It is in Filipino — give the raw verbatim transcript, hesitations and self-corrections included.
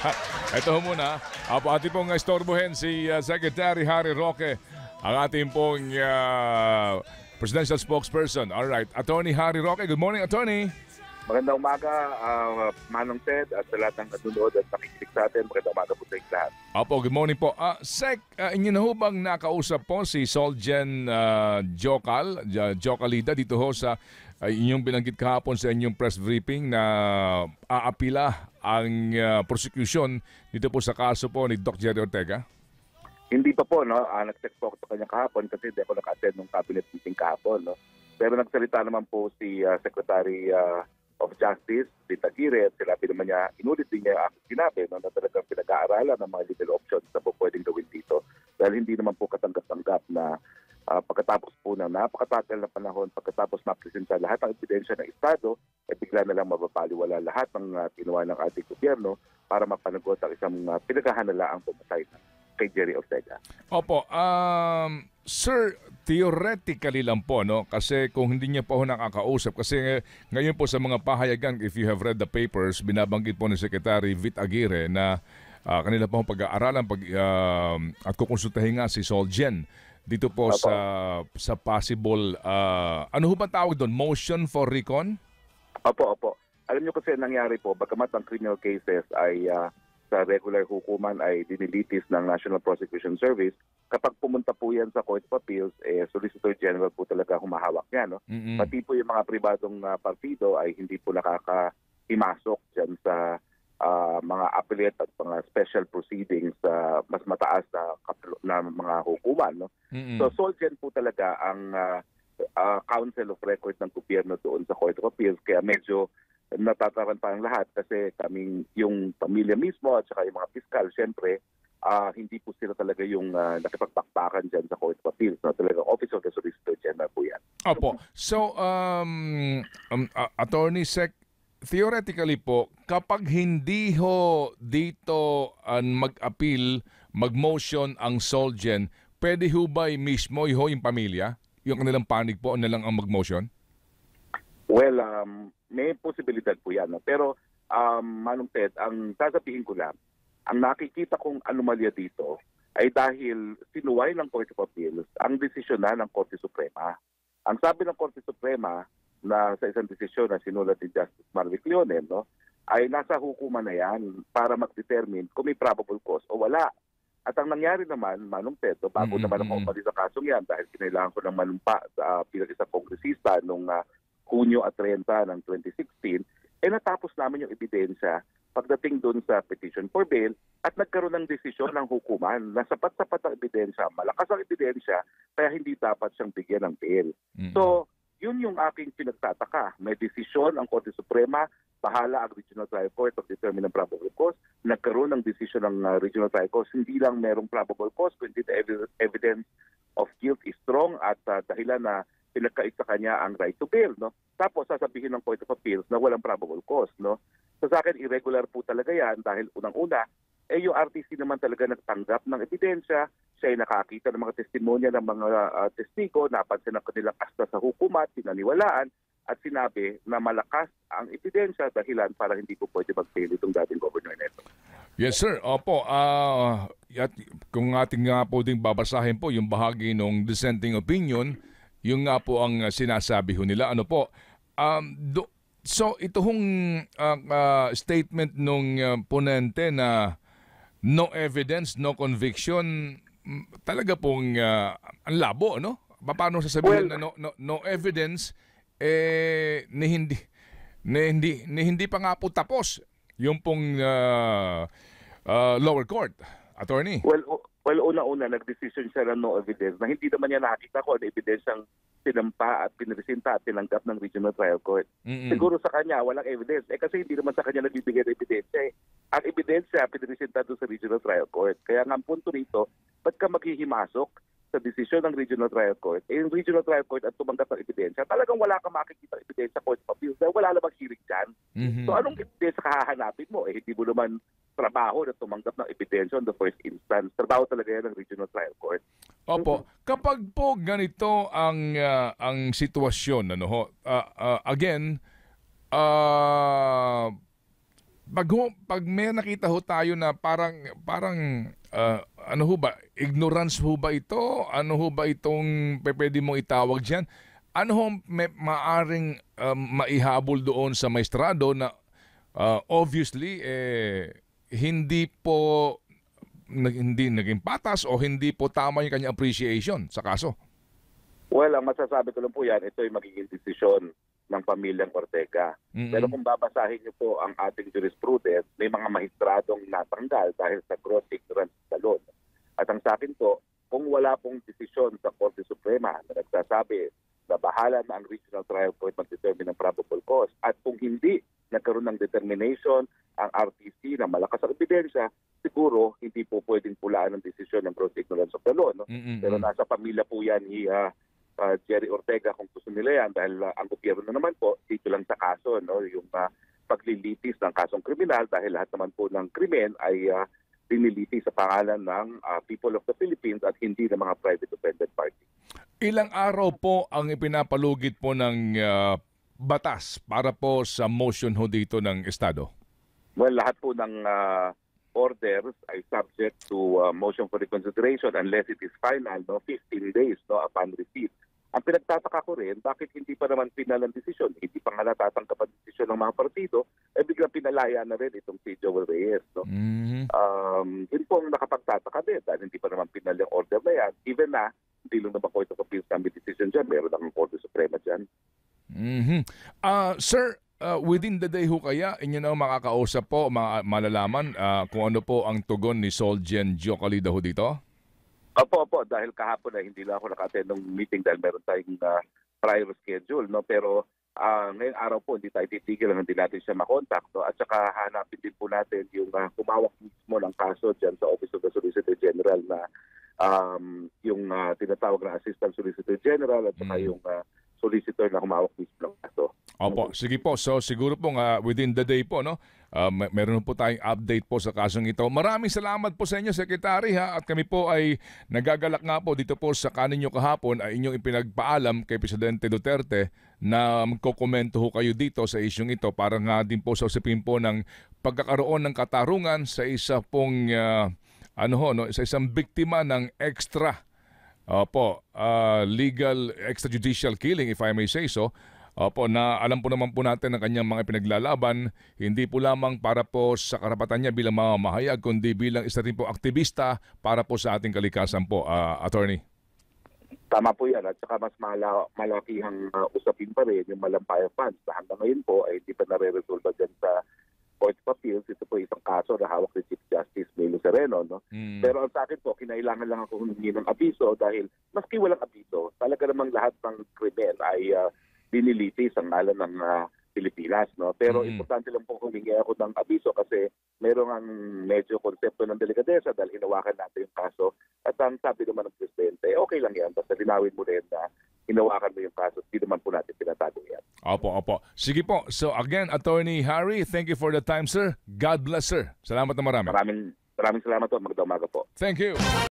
Ito muna, apo ating pong istorbohin si uh, Secretary Harry Roque, ang ating pong uh, presidential spokesperson. All right, Attorney Harry Roque. Good morning, Attorney. Magandang umaga, uh, Manong Ted, at sa lahat ng nanonood at nakikinig sa atin. Magandang umaga po sa inyo lahat. Apo, good morning po. Uh, Sec, uh, inyo na ho bang nakausap po si Solgen uh, Jocal, uh, Jocalida dito ho sa uh, inyong binanggit kahapon sa inyong press briefing na aapila ang uh, prosecution dito po sa kaso po ni Doc Gerry Ortega? Hindi pa po, no? Uh, nag-check po ako sa kanya kahapon kasi hindi ako naka-attend ng cabinet meeting kahapon, no? Pero nagsalita naman po si uh, Secretary uh, of Justice, Rita Gire, at sila naman niya, inulit din niya yung aking sinabi, no, na talagang pinag-aaralan ng mga legal options na po pwedeng gawin dito. Dahil hindi naman po katanggap-tanggap na uh, pagkatapos po ng napakatagal na panahon, pagkatapos mapresenta lahat ng ebidensya ng Estado, eh bigla na lang mababaliwala lahat ng uh, ginawa ng ating gobyerno para mapanagot ang isang uh, pinaghahanalaang pumatay na kay Gerry Ortega. Opo, um, sir, theoretically lang po, no? Kasi kung hindi niya pa ho nakakausap, kasi ngayon po sa mga pahayagan, if you have read the papers, binabanggit po ni Secretary Vit Aguirre na uh, kanila pa ho pag-aaralan pag, uh, at kukonsultahin nga si Solgen dito po Opo. sa sa possible, uh, ano ho ba tawag doon? Motion for recon? Opo, opo. Alam niyo kasi nangyari po, bagamat ang criminal cases ay uh, sa regular hukuman ay dinilitis ng National Prosecution Service, kapag pumunta po yan sa Court of Appeals, eh, Solicitor General po talaga humahawak niya. No? Mm-hmm. Pati po yung mga pribadong uh, partido ay hindi po nakakahimasok dyan sa uh, mga appellate at mga special proceedings sa uh, mas mataas na, na mga hukuman. No? Mm-hmm. So Solgen po talaga ang uh, uh, counsel of record ng gobyerno doon sa Court of Appeals, kaya medyo natataranta ang lahat kasi kaming yung pamilya mismo at saka yung mga piskal, syempre, uh, hindi po sila talaga yung uh, nakipagpakpakan dyan sa Court of Appeals. No? Talagang Office of the Solicitor General po yan. Opo. So, um, um, uh, Attorney Sec, theoretically po, kapag hindi ho dito uh, mag-appeal, mag-motion ang Solgen, pwede ho ba mismo ho yung pamilya? Yung kanilang panig po na lang ang mag-motion? Well, um, may posibilidad po yan. No? Pero, um, Manong Ted, ang sasabihin ko lang, ang nakikita kong anomalya dito ay dahil sinuway ng Court of Appeals ang desisyon na ng Korte Suprema. Ang sabi ng Korte Suprema na sa isang desisyon na sinulat ni Justice Marvick Leonel, no, ay nasa hukuman na yan para mag-determine kung may probable cause o wala. At ang nangyari naman, Manong Ted, no, bago Mm-hmm. naman ako umalis sa kasong yan dahil kinailangan ko ng manumpa sa uh, bilang isang kongresista nung uh, Hunyo at trenta ng twenty sixteen, eh natapos namin yung ebidensya pagdating doon sa petition for bail at nagkaroon ng desisyon ng hukuman na sapat-sapat ang ebidensya, malakas ang ebidensya, kaya hindi dapat siyang bigyan ng bail. Mm-hmm. So, yun yung aking pinagtataka. May desisyon ang Korte Suprema, bahala ang Regional Trial Court of determine ang probable cause. Nagkaroon ng desisyon ng uh, Regional Trial Court, hindi lang merong probable cause, kundi the ev- evidence of guilt is strong at uh, dahilan na pinagkait sa kanya ang right to bail, no? Tapos sasabihin ng Court of Appeals na walang probable cause, no? So sa akin, irregular po talaga yan dahil unang-una, eh yung R T C naman talaga nagtanggap ng ebidensya, siya ay nakakita ng mga testimonya ng mga uh, testigo, napansin ang kanilang asta sa hukumat, pinaniwalaan, at sinabi na malakas ang ebidensya dahilan para hindi po pwede mag-bail itong dating governor neto. Yes, sir. Opo. Uh, at kung ating nga po ding babasahin po yung bahagi ng dissenting opinion, yung nga po ang sinasabi ho nila. Ano po? Um, do, so, ito hong uh, uh, statement nung uh, ponente na no evidence, no conviction, talaga pong uh, ang labo, no? Paano sasabihin well, na no, no, no evidence, eh, ni hindi, ni hindi, ni hindi pa nga po tapos yung pong uh, uh, lower court, attorney? Well, well una-una, nag-decision siya na no evidence na hindi naman niya nakita ko ano ebidensyang sinampa at pinresinta at tinanggap ng Regional Trial Court. Mm-mm. Siguro sa kanya, walang evidence. Eh kasi hindi naman sa kanya nagbibigay ng ebidensya. Eh. Ang ebidensya, pinresinta doon sa Regional Trial Court. Kaya nga ang punto rito, ba't ka maghihimasok sa desisyon ng Regional Trial Court? Eh yung Regional Trial Court at tumanggap ng ebidensya, talagang wala ka makikita ng ebidensya Court of Appeals dahil wala namang hearing dyan. Mm-hmm. So anong ebidensya kahahanapin mo? Eh hindi mo naman trabaho na tumanggap ng ebidensya on the first instance. Trabaho talaga yan ng Regional Trial Court. Opo. Kapag po ganito ang uh, ang sitwasyon, ano ho, uh, uh, again, uh, pag, ho, pag may nakita ho tayo na parang, parang ah, ano ho ba, ignorance ho ba ito? Ano ho ba itong pe- pwede mo itawag dyan? Ano ho may, maaring um, maihabol doon sa maestrado na ah, obviously eh, hindi po nag- hindi naging patas o hindi po tama yung kanyang appreciation sa kaso? Well, ang masasabi ko lang po yan, ito ay magiging desisyon ng pamilyang Ortega. Mm-mm. Pero kung babasahin niyo po ang ating jurisprudence, may mga mahistradong natanggal dahil sa gross ignorance sa law. At ang sa akin po, kung wala pong desisyon sa Korte Suprema na nagsasabi na bahala na ang Regional Trial Court mag-determine ng probable cause, at kung hindi nagkaroon ng determination ang R T C na malakas ang ebidensya, siguro hindi po pwedeng pulaan ang desisyon ng gross ignorance of the law. No? Mm-mm. Pero nasa pamilya po yan ni uh, uh, Gerry Ortega kung gusto nila yan, dahil uh, ang gobyerno naman po dito lang sa kaso, no? Yung uh, paglilitis ng kasong kriminal, dahil lahat naman po ng krimen ay uh, dinilitis sa pangalan ng uh, people of the Philippines at hindi ng mga private offended party. Ilang araw po ang ipinapalugit po ng ah, batas para po sa motion ho dito ng Estado? Well, lahat po ng uh, orders ay subject to uh, motion for reconsideration unless it is final, no, fifteen days, no, upon receipt. Ang pinagtataka ko rin, bakit hindi pa naman final ang desisyon? Hindi pa nga natatanggap ang desisyon ng mga partido, eh biglang pinalaya na rin itong si Joel Reyes. No? Mhm. Um, yun po ang nakapagtataka din dahil hindi pa naman final yung order na yan. Even na, hindi lang naman Court of Appeals kami decision dyan, meron ang Korte Suprema dyan. Mhm. Ah, sir, ah, within the day ho kaya inyo na makakausap po, ma- malalaman ah, kung ano po ang tugon ni Solgen Giocalida ho dito? Opo, opo, dahil kahapon ay hindi lang ako naka-attend ng meeting dahil meron tayong uh, prior schedule, no? Pero uh, ngayong araw po hindi tayo titigil, hindi natin siya makontak, no? At saka hanapin din po natin yung uh, kumawak mismo ng kaso dyan sa Office of the Solicitor General na um, yung uh, tinatawag na Assistant Solicitor General at saka Mm. yung uh, solicitor na humawak mismo ng kaso. Opo, sige po. So siguro po nga within the day po, no? Uh, may- meron po tayong update po sa kasong ito. Maraming salamat po sa inyo, Secretary, ha? At kami po ay nagagalak nga po dito po sa kanin nyo kahapon ay inyong ipinagpaalam kay Presidente Duterte na magkokomento ho kayo dito sa isyong ito para nga din po sa usapin po ng pagkakaroon ng katarungan sa isa pong uh, ano ho, no? Sa isang biktima ng extra Opo, ah, legal extrajudicial killing if I may say so. Opo, na alam po naman po natin ang kanyang mga pinaglalaban, hindi po lamang para po sa karapatan niya bilang mamamahayag, kundi bilang isa rin po aktivista para po sa ating kalikasan po, ah, attorney. Tama po yan at saka mas mala, malakihang uh, usapin pa rin yung malampayang funds na hanggang ngayon po ay hindi pa nare-resolve dyan sa Court of Appeals. Ito po isang kaso na hawak ni Chief Justice Melo Sereno. No? Mm. Pero ang sa akin po, kinailangan lang ako humingi ng abiso dahil maski walang abiso, talaga namang lahat ng krimen ay uh, dinilitis ang ngalan ng uh, Pilipinas. No? Pero Mm. importante lang po humingi ako ng abiso kasi meron ang medyo konsepto ng delikadesa dahil hinawakan natin yung kaso. At ang sabi naman ng Presidente, okay lang yan. Basta linawin mo rin na hinawakan mo yung kaso. Hindi naman po natin pinatago yan. Opo, opo. Sige po. So again, Attorney Harry, thank you for the time, sir. God bless, sir. Salamat na marami. Maraming, maraming salamat po. Magandang umaga po. Thank you.